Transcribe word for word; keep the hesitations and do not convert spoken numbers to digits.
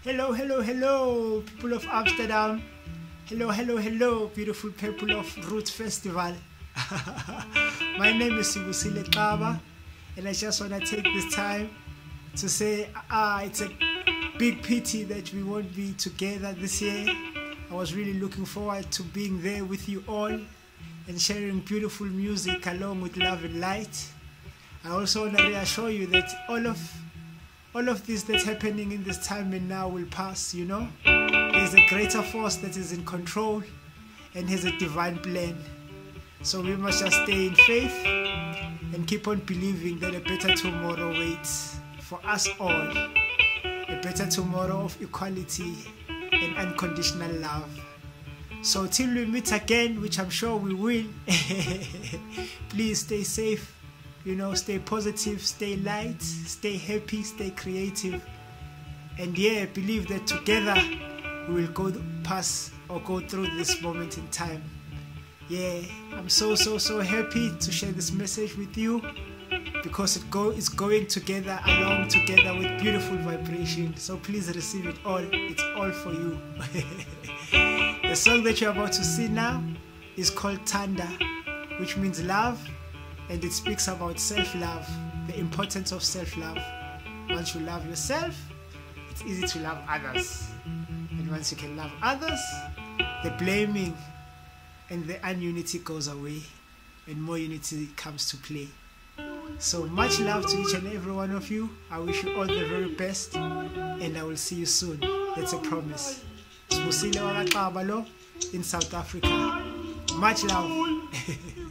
Hello, hello, hello, people of Amsterdam. Hello, hello, hello, beautiful people of Roots Festival. My name is Sibusile Kaba, and I just want to take this time to say ah, it's a big pity that we won't be together this year. I was really looking forward to being there with you all and sharing beautiful music along with love and light. I also want to reassure you that all of all of this that's happening in this time and now will pass, you know. There's a greater force that is in control and has a divine plan. So we must just stay in faith and keep on believing that a better tomorrow waits for us all. A better tomorrow of equality and unconditional love. So till we meet again, which I'm sure we will, please stay safe. You know, stay positive, stay light, stay happy, stay creative. And yeah, believe that together we will go pass or go through this moment in time. Yeah, I'm so, so, so happy to share this message with you because it go, it's going together, along together with beautiful vibration. So please receive it all. It's all for you. The song that you're about to see now is called Tanda, which means love. And it speaks about self-love, the importance of self-love. Once you love yourself, it's easy to love others. And once you can love others, the blaming and the ununity goes away and more unity comes to play. So much love to each and every one of you. I wish you all the very best and I will see you soon. That's a promise. Sibusile Wakabalo in South Africa. Much love.